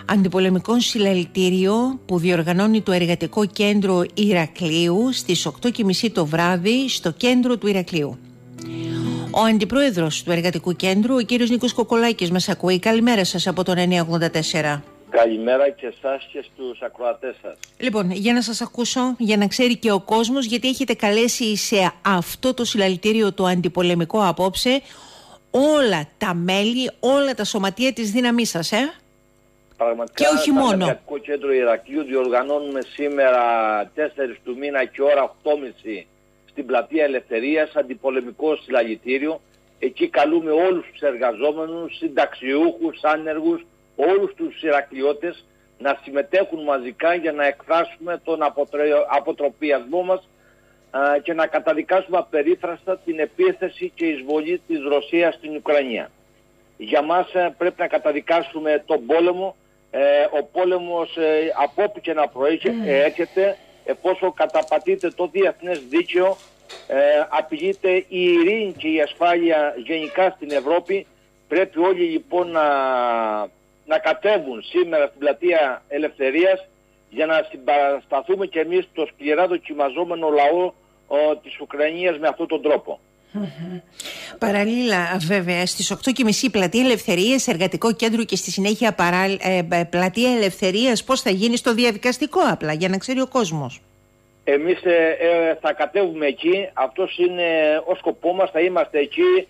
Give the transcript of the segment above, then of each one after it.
αντιπολεμικό συλλαλητήριο που διοργανώνει το Εργατικό Κέντρο Ηρακλείου στις 8:30 το βράδυ στο κέντρο του Ηρακλείου. Ο αντιπρόεδρος του Εργατικού Κέντρου, ο κύριος Νίκος Κοκολάκης, μας ακούει. Καλημέρα σας από τον 984. Καλημέρα και εσάς και στους ακροατές σας. Λοιπόν, για να σας ακούσω, για να ξέρει και ο κόσμος, γιατί έχετε καλέσει σε αυτό το συλλαλητήριο το αντιπολεμικό απόψε όλα τα μέλη, όλα τα σωματεία της δύναμής σας, Πραγματικά, και όχι μόνο. Στο Εργατικό Κέντρο Ηρακλείου διοργανώνουμε σήμερα 4 του μήνα και ώρα 8:30 στην Πλατεία Ελευθερίας αντιπολεμικό συλλαλητήριο. Εκεί καλούμε όλους τους εργαζόμενους, συνταξιούχους, άνεργους, όλους τους Ηρακλειώτες να συμμετέχουν μαζικά για να εκφράσουμε τον αποτροπιασμό μας και να καταδικάσουμε απερίφραστα την επίθεση και εισβολή της Ρωσίας στην Ουκρανία. Για μας πρέπει να καταδικάσουμε τον πόλεμο. Ο πόλεμος από όπου και να προέρχεται, εφόσον καταπατείται το διεθνές δίκαιο, απειλείται η ειρήνη και η ασφάλεια γενικά στην Ευρώπη. Πρέπει όλοι λοιπόν να κατέβουν σήμερα στην Πλατεία Ελευθερίας για να συμπαρασταθούμε και εμείς το σκληρά δοκιμαζόμενο λαό της Ουκρανίας με αυτόν τον τρόπο. Παραλλήλα βέβαια στις 8:30 Πλατεία Ελευθερίας, Εργατικό Κέντρο και στη συνέχεια Πλατεία Ελευθερίας, πώς θα γίνει στο διαδικαστικό, απλά για να ξέρει ο κόσμος? Εμείς θα κατέβουμε εκεί, αυτός είναι ο σκοπό μας, θα είμαστε εκεί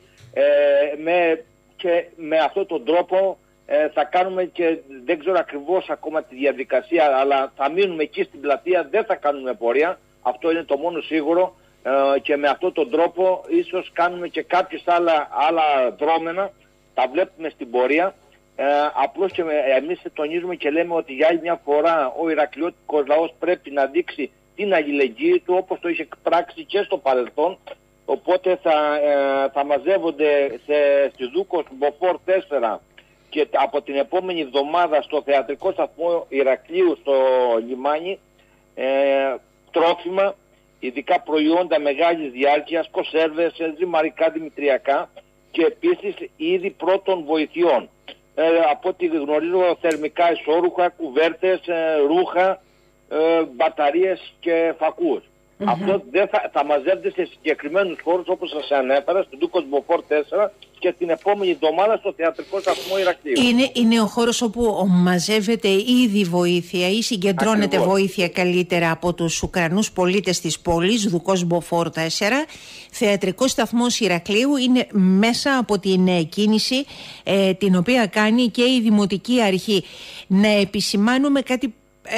και με αυτόν τον τρόπο θα κάνουμε, και δεν ξέρω ακριβώς ακόμα τη διαδικασία, αλλά θα μείνουμε εκεί στην πλατεία, δεν θα κάνουμε πορεία, αυτό είναι το μόνο σίγουρο, και με αυτόν τον τρόπο ίσως κάνουμε και κάποιες άλλα δρόμενα, τα βλέπουμε στην πορεία. Απλώς και εμείς τονίζουμε και λέμε ότι για άλλη μια φορά ο Ηρακλειώτικος λαός πρέπει να δείξει την αλληλεγγύη του όπως το είχε πράξει και στο παρελθόν. Οπότε θα μαζεύονται στη Δούκος Μποφόρ 4 και από την επόμενη εβδομάδα στο θεατρικό σταθμό Ηρακλείου στο λιμάνι τρόφιμα, ειδικά προϊόντα μεγάλης διάρκειας, κονσέρβες, ζυμαρικά, δημητριακά και επίσης είδη πρώτων βοηθειών. Από ό,τι γνωρίζω, θερμικά ισόρουχα, κουβέρτες, ρούχα, μπαταρίες και φακούς. Αυτό θα μαζεύεται σε συγκεκριμένους χώρους όπως σας ανέφερα, στο Δούκος Μποφόρ 4 και την επόμενη εβδομάδα στο θεατρικό σταθμό Ηρακλείου. Είναι ο χώρος όπου μαζεύεται ήδη βοήθεια ή συγκεντρώνεται Ακριβώς. βοήθεια καλύτερα από τους Ουκρανούς πολίτες της πόλης, Δούκος Μποφόρ 4. Θεατρικός σταθμός Ηρακλείου είναι μέσα από την κίνηση την οποία κάνει και η Δημοτική Αρχή. Να επισημάνουμε κάτι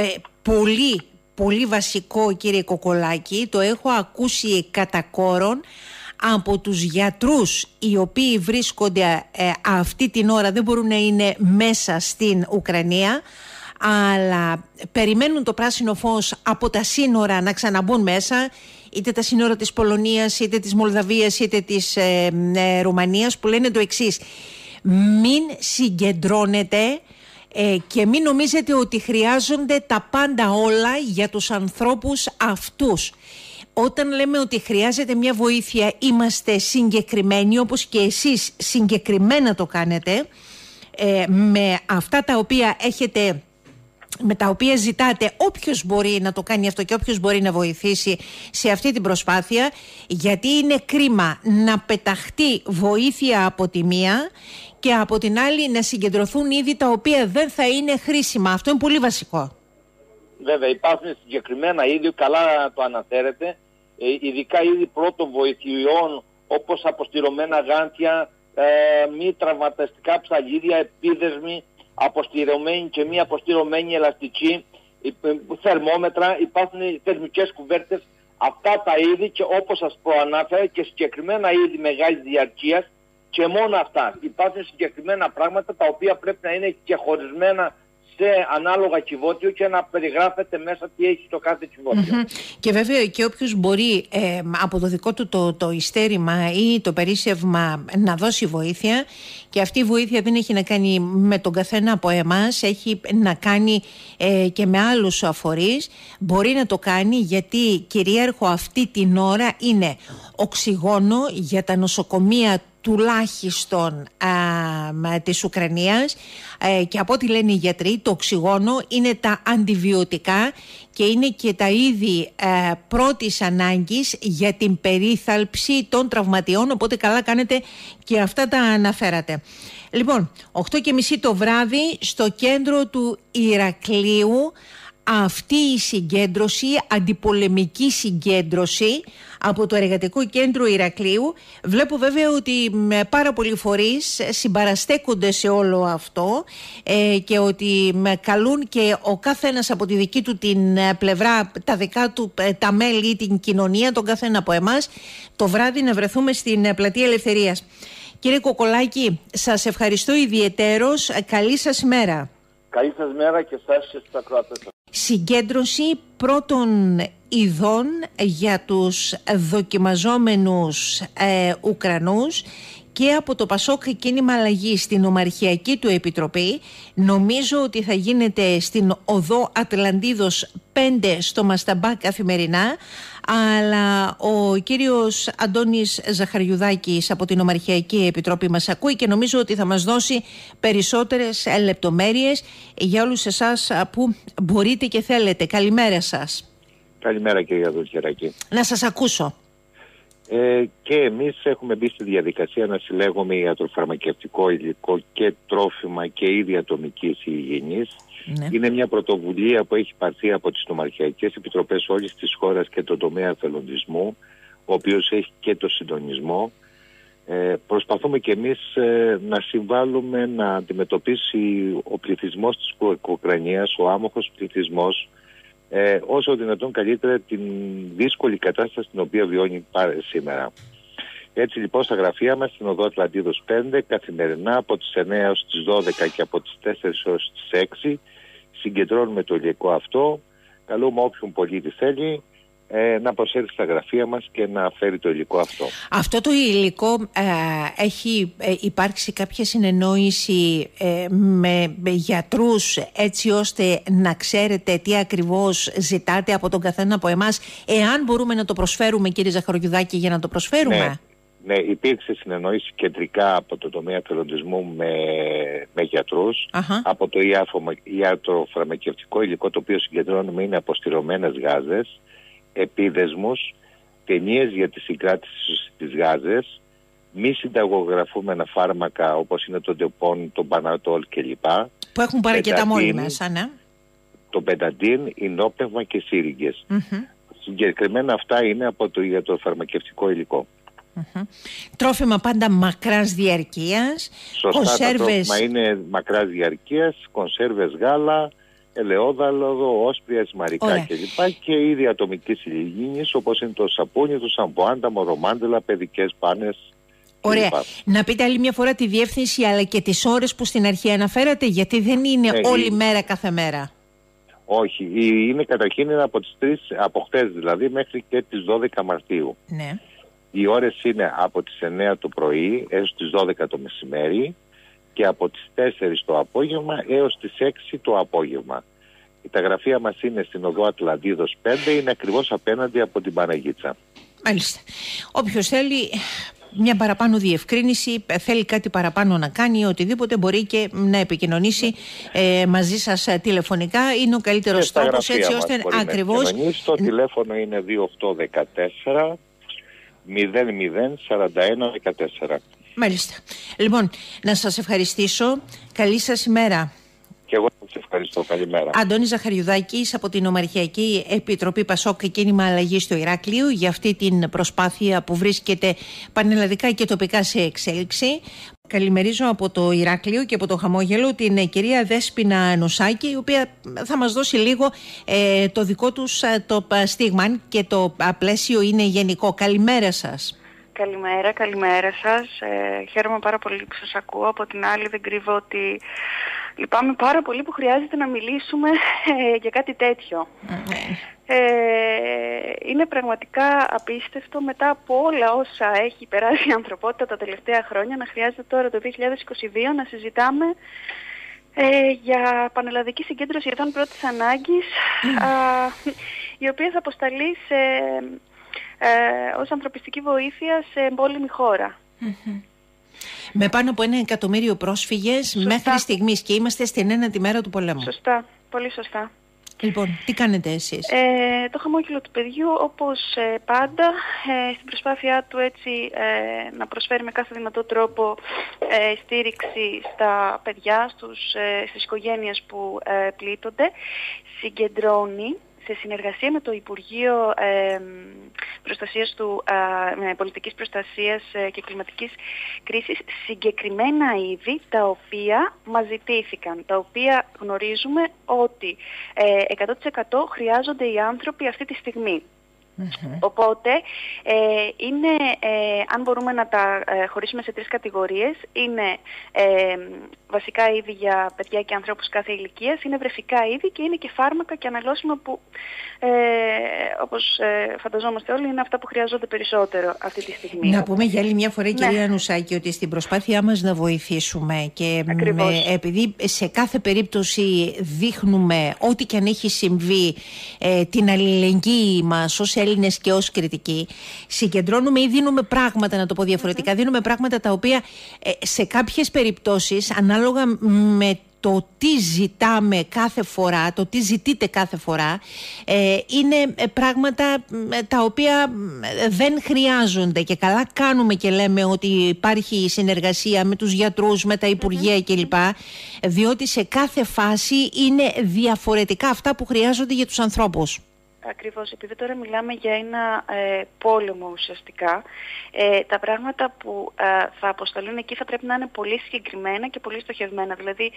πολύ βασικό, κύριε Κοκολάκη, το έχω ακούσει κατά κόρον από τους γιατρούς οι οποίοι βρίσκονται αυτή την ώρα, δεν μπορούν να είναι μέσα στην Ουκρανία, αλλά περιμένουν το πράσινο φως από τα σύνορα να ξαναμπούν μέσα, είτε τα σύνορα της Πολωνίας, είτε της Μολδαβίας, είτε της Ρουμανίας, που λένε το εξής: μην συγκεντρώνετε και μην νομίζετε ότι χρειάζονται τα πάντα όλα για τους ανθρώπους αυτούς. Όταν λέμε ότι χρειάζεται μια βοήθεια, είμαστε συγκεκριμένοι, όπως και εσείς συγκεκριμένα το κάνετε, με αυτά τα οποία έχετε, με τα οποία ζητάτε. Όποιος μπορεί να το κάνει αυτό και όποιος μπορεί να βοηθήσει σε αυτή την προσπάθεια, γιατί είναι κρίμα να πεταχτεί βοήθεια από τη μία και από την άλλη να συγκεντρωθούν είδη τα οποία δεν θα είναι χρήσιμα. Αυτό είναι πολύ βασικό. Βέβαια υπάρχουν συγκεκριμένα είδη, καλά το αναφέρετε, ειδικά είδη πρώτων βοηθειών όπως αποστηρωμένα γάντια, μη τραυματιστικά ψαλίδια, επίδεσμοι, αποστηρωμένη και μη αποστηρωμένη ελαστική, θερμόμετρα, υπάρχουν θερμικές κουβέρτες, αυτά τα είδη, και όπως σας προανάφερα και συγκεκριμένα είδη μεγάλης διαρκείας, και μόνο αυτά. Υπάρχουν συγκεκριμένα πράγματα τα οποία πρέπει να είναι και χωρισμένα σε ανάλογα κυβότιο και να περιγράφεται μέσα τι έχει στο κάθε κυβότιο. Και βέβαια και όποιος μπορεί από το δικό του το ειστέρημα ή το περίσσευμα να δώσει βοήθεια, και αυτή η βοήθεια δεν έχει να κάνει με τον καθένα από εμάς, έχει να κάνει και με άλλους φορείς, μπορεί να το κάνει, γιατί κυρίαρχο αυτή την ώρα είναι οξυγόνο για τα νοσοκομεία τουλάχιστον της Ουκρανίας και από ό,τι λένε οι γιατροί το οξυγόνο είναι τα αντιβιωτικά και είναι και τα είδη πρώτης ανάγκης για την περίθαλψη των τραυματιών, οπότε καλά κάνετε και αυτά τα αναφέρατε. Λοιπόν, 8:30 το βράδυ στο κέντρο του Ηρακλείου αυτή η συγκέντρωση, αντιπολεμική συγκέντρωση από το Εργατικό Κέντρο Ηρακλείου. Βλέπω βέβαια ότι πάρα πολλοί φορείς συμπαραστέκονται σε όλο αυτό και ότι καλούν και ο καθένας από τη δική του την πλευρά, τα δικά του τα μέλη ή την κοινωνία, τον καθένα από εμάς, το βράδυ να βρεθούμε στην Πλατεία Ελευθερίας. Κύριε Κοκολάκη, σας ευχαριστώ ιδιαιτέρως. Καλή σας μέρα. Καλή σας μέρα και σας και στους ακροατές. Συγκέντρωση πρώτων ειδών για τους δοκιμαζόμενους Ουκρανούς και από το Πασόκ Κίνημα Αλλαγής στην Ομαρχιακή του Επιτροπή. Νομίζω ότι θα γίνεται στην οδό Ατλαντίδος 5 στο Μασταμπά καθημερινά, αλλά ο κύριος Αντώνης Ζαχαριουδάκης από την Ομαρχιακή Επιτροπή μας ακούει και νομίζω ότι θα μας δώσει περισσότερες λεπτομέρειες για όλους εσάς που μπορείτε και θέλετε. Καλημέρα σας. Καλημέρα κυρία Δουλκεράκη. Να σας ακούσω. Και εμείς έχουμε μπει στη διαδικασία να συλλέγουμε ιατροφαρμακευτικό υλικό και τρόφιμα και είδη ατομικής υγιεινής. Ναι. Είναι μια πρωτοβουλία που έχει πάρθει από τις νομαρχιακές επιτροπές όλης της χώρας και τον τομέα εθελοντισμού, ο οποίος έχει και το συντονισμό. Προσπαθούμε και εμείς να συμβάλλουμε να αντιμετωπίσει ο πληθυσμός της Ουκρανίας, ο άμοχος πληθυσμός, όσο δυνατόν καλύτερα την δύσκολη κατάσταση την οποία βιώνει σήμερα. Έτσι λοιπόν στα γραφεία μας στην οδό Ατλαντίδος 5 καθημερινά από τις 9 έως τις 12 και από τις 4 έως τις 6 συγκεντρώνουμε το υλικό αυτό. Καλούμε όποιον πολίτη θέλει να προσέλθει στα γραφεία μας και να φέρει το υλικό αυτό. Αυτό το υλικό έχει υπάρξει κάποια συνεννόηση με γιατρούς έτσι ώστε να ξέρετε τι ακριβώς ζητάτε από τον καθένα από εμάς, εάν μπορούμε να το προσφέρουμε, κύριε Ζαχαριουδάκη, για να το προσφέρουμε? Ναι, υπήρξε συνεννόηση κεντρικά από το τομέα εθελοντισμού με γιατρούς. Από το ιατροφαρμακευτικό υλικό το οποίο συγκεντρώνουμε είναι αποστηρωμένες γάζες, επίδεσμους, ταινίες για τη συγκράτηση της γάζες, μη συνταγογραφούμενα φάρμακα όπως είναι το ντεπών, το μπανατόλ κλπ. Που έχουν παρακεταμόλ μέσα, ναι. Το πενταντίν, ινόπνευμα και σύριγγες. Συγκεκριμένα αυτά είναι από το ιατροφαρμακευτικό υλικό. Τρόφιμα πάντα μακράς διαρκείας. Σωστά, κονσέρβες... τα τρόφιμα είναι μακράς διαρκείας, κονσέρβες γάλα, ελαιόδαλο, όσπρια, μαρικά κλπ. Και είδη ατομικής υγιεινής όπως είναι το σαπούνι, το σαμπουάν, τα μορομάντελα, παιδικές πάνες. Ωραία. Να πείτε άλλη μια φορά τη διεύθυνση αλλά και τις ώρες που στην αρχή αναφέρατε, γιατί δεν είναι όλη μέρα κάθε μέρα. Όχι, είναι καταρχήν από τις 3, από χτες δηλαδή, μέχρι και τις 12 Μαρτίου. Ναι. Οι ώρες είναι από τις 9 το πρωί έως τις 12 το μεσημέρι και από τις 4 το απόγευμα έως τις 6 το απόγευμα. Τα γραφεία μας είναι στην οδό Ατλαντίδος 5, είναι ακριβώς απέναντι από την Παναγίτσα. Μάλιστα. Όποιος θέλει μια παραπάνω διευκρίνηση, θέλει κάτι παραπάνω να κάνει, οτιδήποτε, μπορεί και να επικοινωνήσει μαζί σας τηλεφωνικά. Είναι ο καλύτερος τρόπος, έτσι ώστε ακριβώς... Το τηλέφωνο είναι 2814 004114. Μάλιστα. Λοιπόν, να σας ευχαριστήσω. Καλή σας ημέρα. Και εγώ σας ευχαριστώ. Καλημέρα. Αντώνης Ζαχαριουδάκης από την Ομαρχιακή Επιτροπή Πασόκ και Κίνημα Αλλαγής στο Ηράκλειο για αυτή την προσπάθεια που βρίσκεται πανελλαδικά και τοπικά σε εξέλιξη. Καλημερίζω από το Ηράκλειο και από το χαμόγελο την κυρία Δέσποινα Νουσάκη, η οποία θα μας δώσει λίγο το δικό τους το στίγμα και το πλαίσιο είναι γενικό. Καλημέρα σας. Καλημέρα σας. Χαίρομαι πάρα πολύ που σας ακούω. Από την άλλη δεν κρύβω ότι λυπάμαι πάρα πολύ που χρειάζεται να μιλήσουμε για κάτι τέτοιο. Είναι πραγματικά απίστευτο μετά από όλα όσα έχει περάσει η ανθρωπότητα τα τελευταία χρόνια να χρειάζεται τώρα το 2022 να συζητάμε για πανελλαδική συγκέντρωση ειδών πρώτης ανάγκης η οποία θα αποσταλεί ως ανθρωπιστική βοήθεια σε εμπόλεμη χώρα. Με πάνω από 1 εκατομμύριο πρόσφυγες μέχρι στιγμής και είμαστε στην 9η μέρα του πολέμου. Σωστά, πολύ σωστά. Λοιπόν, τι κάνετε εσείς? Το χαμόγελο του παιδιού, όπως πάντα, στην προσπάθειά του έτσι να προσφέρει με κάθε δυνατό τρόπο στήριξη στα παιδιά, στις οικογένειες που πλήττονται, συγκεντρώνει σε συνεργασία με το Υπουργείο Πολιτικής Προστασίας και Κλιματικής Κρίσης συγκεκριμένα είδη τα οποία μας ζητήθηκαν, τα οποία γνωρίζουμε ότι 100% χρειάζονται οι άνθρωποι αυτή τη στιγμή. Οπότε αν μπορούμε να τα χωρίσουμε σε 3 κατηγορίες, είναι βασικά είδη για παιδιά και ανθρώπους κάθε ηλικίας, είναι βρεφικά είδη και είναι και φάρμακα και αναλώσιμα που όπως φανταζόμαστε όλοι είναι αυτά που χρειάζονται περισσότερο αυτή τη στιγμή. Να πούμε για άλλη μια φορά, κυρία Νουσάκη, ότι στην προσπάθειά μας να βοηθήσουμε και επειδή σε κάθε περίπτωση δείχνουμε ό,τι και αν έχει συμβεί την αλληλεγγύη μας ως Έλληνες και ως Κρητικοί, συγκεντρώνουμε ή δίνουμε πράγματα, να το πω διαφορετικά, δίνουμε πράγματα τα οποία σε κάποιες περιπτώσεις, ανάλογα με το τι ζητάμε κάθε φορά, το τι ζητείτε κάθε φορά, είναι πράγματα τα οποία δεν χρειάζονται, και καλά κάνουμε και λέμε ότι υπάρχει συνεργασία με τους γιατρούς, με τα υπουργεία κλπ, διότι σε κάθε φάση είναι διαφορετικά αυτά που χρειάζονται για τους ανθρώπους. Ακριβώς, επειδή τώρα μιλάμε για ένα πόλεμο ουσιαστικά, τα πράγματα που θα αποσταλούν εκεί θα πρέπει να είναι πολύ συγκεκριμένα και πολύ στοχευμένα. Δηλαδή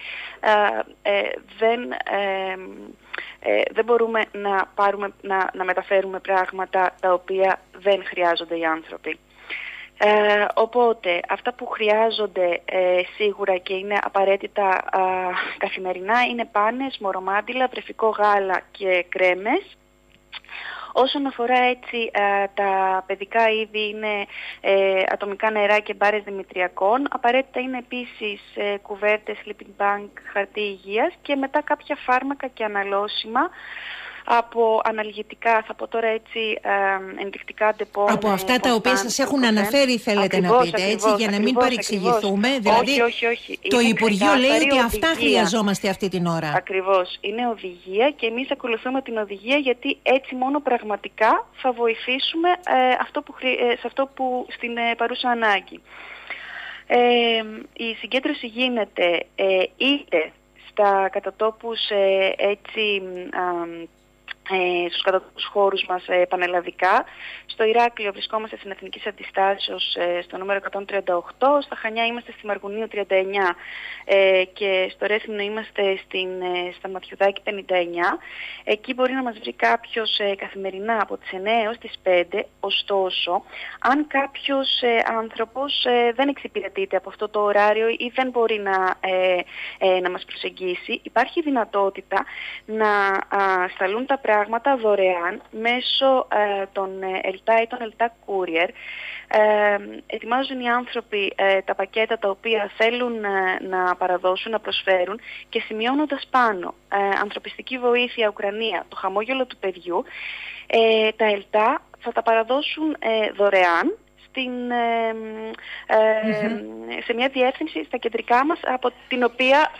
δεν μπορούμε να μεταφέρουμε πράγματα τα οποία δεν χρειάζονται οι άνθρωποι. Οπότε αυτά που χρειάζονται σίγουρα και είναι απαραίτητα καθημερινά είναι πάνες, μωρομάντιλα, βρεφικό γάλα και κρέμες. Όσον αφορά έτσι τα παιδικά είδη, είναι ατομικά νερά και μπάρες δημητριακών. Απαραίτητα είναι επίσης κουβέρτες, sleeping bag, χαρτί υγείας και μετά κάποια φάρμακα και αναλώσιμα από αναλγητικά, θα πω τώρα έτσι, ενδεικτικά ντεπών. Από αυτά τα οποία σας έχουν αναφέρει, θέλετε να πείτε, έτσι, για να μην παρεξηγηθούμε. Δηλαδή, όχι. Το Υπουργείο λέει ότι αυτά χρειαζόμαστε αυτή την ώρα. Ακριβώς. Είναι οδηγία και εμείς ακολουθούμε την οδηγία, γιατί έτσι μόνο πραγματικά θα βοηθήσουμε σε αυτό που στην παρούσα ανάγκη. Η συγκέντρωση γίνεται είτε στα κατατόπους έτσι... στους κατατόπους χώρους μας πανελλαδικά. Στο Ηράκλειο βρισκόμαστε στην Εθνικής Αντιστάσεως στο νούμερο 138, στα Χανιά είμαστε στη Μαργουνίου 39 και στο Ρέθυμνο είμαστε στα Ματιουδάκη 59. Εκεί μπορεί να μας βρει κάποιος καθημερινά από τις 9 έως τις 5. Ωστόσο, αν κάποιος άνθρωπος δεν εξυπηρετείται από αυτό το ωράριο ή δεν μπορεί να μας προσεγγίσει, υπάρχει δυνατότητα να σταλούν τα πράγματα δωρεάν μέσω των ΕΛΤΑ ή των ΕΛΤΑ Courier. Ετοιμάζουν οι άνθρωποι τα πακέτα τα οποία θέλουν να παραδώσουν, να προσφέρουν, και σημειώνοντας πάνω ανθρωπιστική βοήθεια Ουκρανία, το χαμόγελο του παιδιού, τα ΕΛΤΑ θα τα παραδώσουν δωρεάν σε μια διεύθυνση στα κεντρικά μας, από την οποία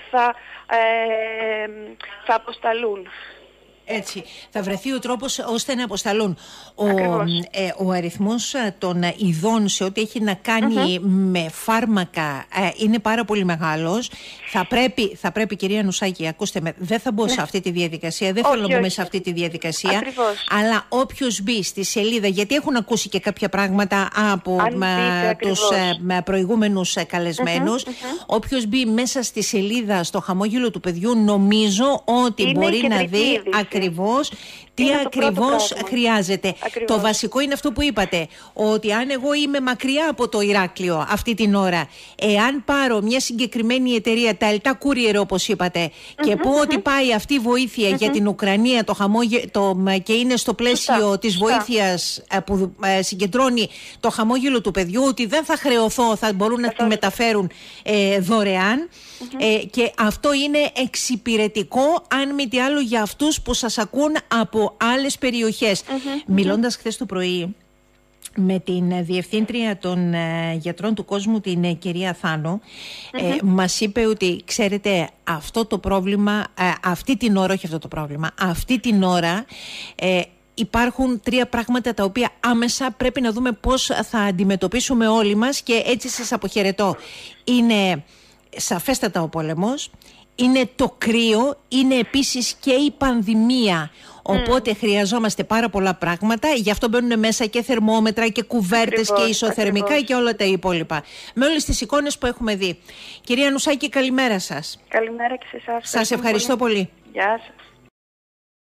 θα αποσταλούν. Έτσι, θα βρεθεί ο τρόπος ώστε να αποσταλούν. Ο αριθμός των ειδών σε ό,τι έχει να κάνει με φάρμακα είναι πάρα πολύ μεγάλος. Θα πρέπει, κυρία Νουσάκη, ακούστε με, δεν θα μπω σε αυτή τη διαδικασία, δεν θέλω να μπούμε σε αυτή τη διαδικασία. Ακριβώς. Αλλά όποιος μπει στη σελίδα, γιατί έχουν ακούσει και κάποια πράγματα από τους προηγούμενους καλεσμένους, όποιος μπει μέσα στη σελίδα στο χαμόγελο του παιδιού, νομίζω ότι μπορεί να δει ακριβώς τι ακριβώς χρειάζεται. Το βασικό είναι αυτό που είπατε, ότι αν εγώ είμαι μακριά από το Ηράκλειο αυτή την ώρα, εάν πάρω μια συγκεκριμένη εταιρεία, τα ΕΛΤΑ Courier όπως είπατε, και πω ότι πάει αυτή η βοήθεια για την Ουκρανία και είναι στο πλαίσιο της βοήθειας που συγκεντρώνει το χαμόγελο του παιδιού, ότι δεν θα χρεωθώ, θα μπορούν να τη μεταφέρουν δωρεάν. Και αυτό είναι εξυπηρετικό, αν μη τι άλλο, για αυτούς που σας ακούν από άλλες περιοχές. Μιλώντας χθες το πρωί με την Διευθύντρια των Γιατρών του Κόσμου, την κυρία Θάνο. Μας είπε ότι, ξέρετε, αυτό το πρόβλημα, αυτή την ώρα υπάρχουν 3 πράγματα τα οποία άμεσα πρέπει να δούμε πώς θα αντιμετωπίσουμε όλοι μας, και έτσι σας αποχαιρετώ. Είναι σαφέστατα ο πόλεμος, είναι το κρύο, είναι επίσης και η πανδημία. Οπότε χρειαζόμαστε πάρα πολλά πράγματα. Γι' αυτό μπαίνουν μέσα και θερμόμετρα και κουβέρτες και ισοθερμικά και όλα τα υπόλοιπα. Με όλες τις εικόνες που έχουμε δει. Κυρία Νουσάκη, καλημέρα σας. Καλημέρα και σε εσάς. Σας ευχαριστώ πολύ. Γεια σας.